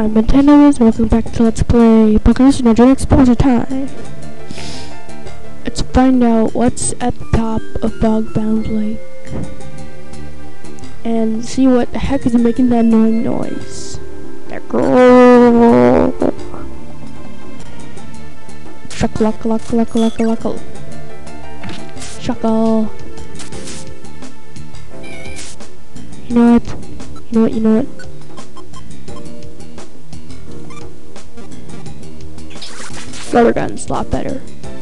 I'm Nintendo's, and welcome back to Let's Play Pokemon Synergy Exposure Time. Let's find out what's at the top of Bogbound Lake. And see what the heck is making that annoying noise. Shuckle. Shuckle. You know what? Rubber gun's a lot better.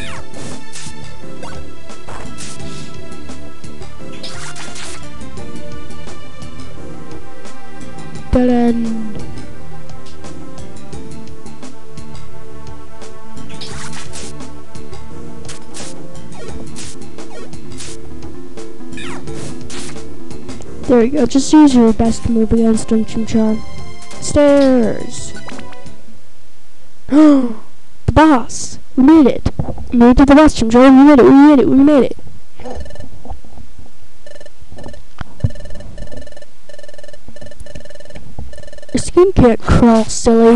Dead end. There we go. Just use your best move against Chimchar. Stairs. The boss. We made it. We made it to the boss, Chimchar. We made it. Your skin can't crawl, silly.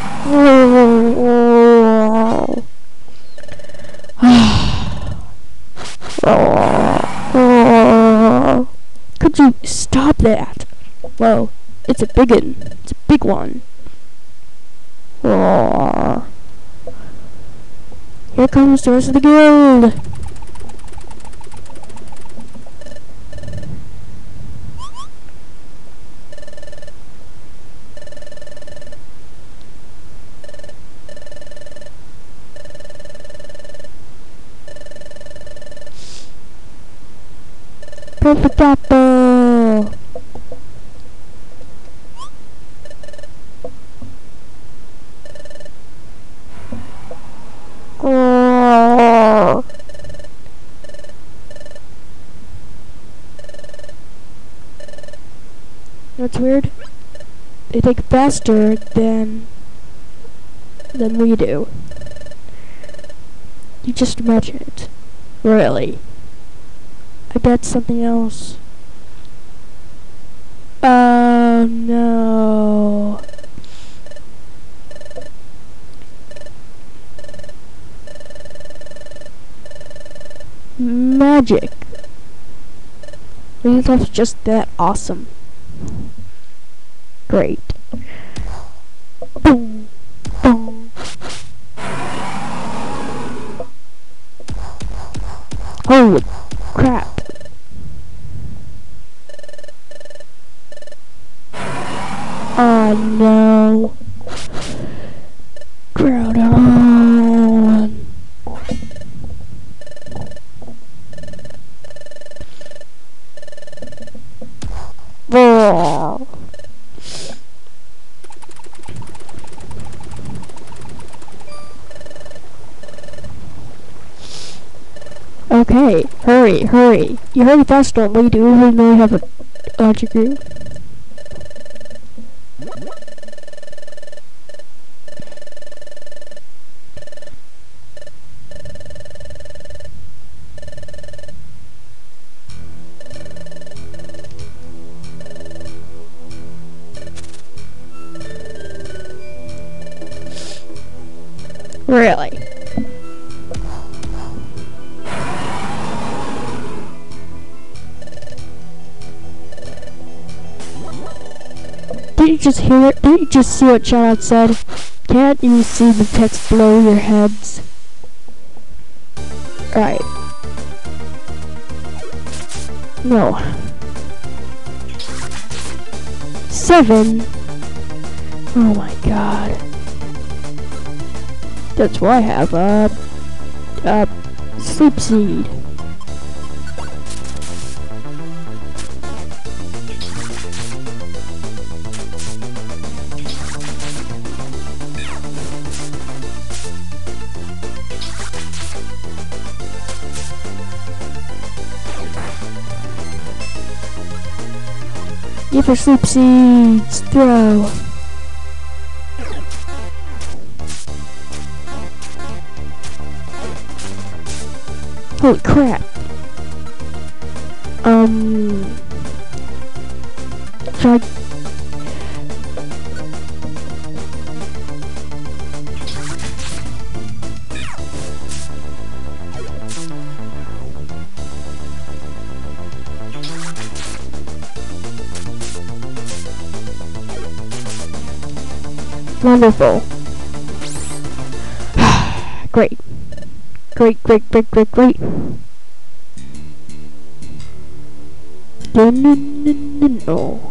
Could you stop that? Whoa, it's a big one. It's a big one. Here comes the rest of the guild. Perfect apple. Oh. That's weird. They think faster than we do. You just imagine it. Really. I bet something else. Oh no. Magic. Maybe that's just that awesome. Great. Boom. Boom. Holy crap. Oh no. Groudon. Oh. Okay, hurry. You hurry fast, don't we? Do we really have a logic group? Really? Did you just hear it? Did you just see what Shoutout said? Can't you see the text below your heads? Right. No. 7? Oh my god. That's why I have, Sleep Seed. Give her Sleep Seeds. Throw. Holy crap. Should Wonderful. Great. Great, great, great, great, great. No, no, no, no, no.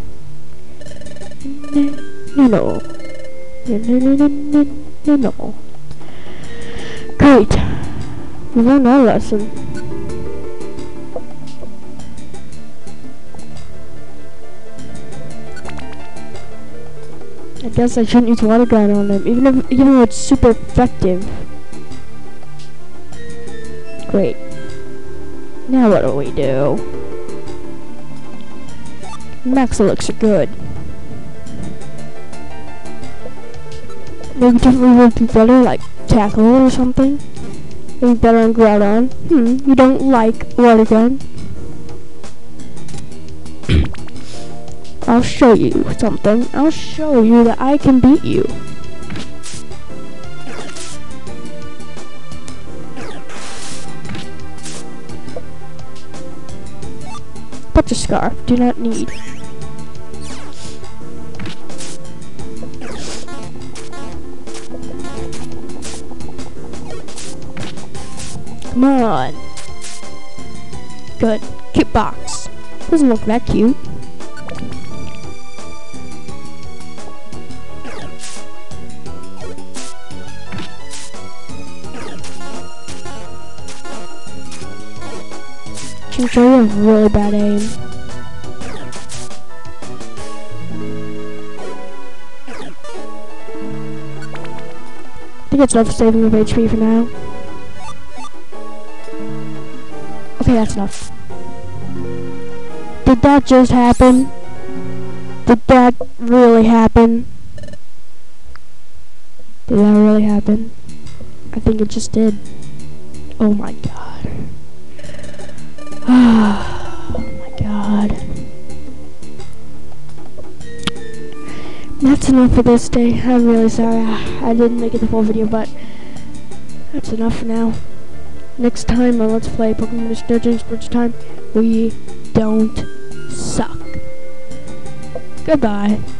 No, no. No, no, no, no, no, no. Great. We learned our lesson. I guess I shouldn't use water gun on them, even though it's super effective. Great. Now what do we do? Max elixir, good. Maybe different would be better, like tackle or something. Maybe better on Groudon. You don't like water gun? I'll show you something. I'll show you that I can beat you. Butcher Scarf, do not need. Come on. Good. Cute box. Doesn't look that cute. Chinchou, you have really bad aim. I think it's enough saving of HP for now. Okay, that's enough. Did that just happen? Did that really happen? Did that really happen? I think it just did. Oh my god. Oh my god. That's enough for this day. I'm really sorry. I didn't make it the full video, but that's enough for now. Next time on Let's Play Pokemon Legendary Sports Time, we don't suck. Goodbye.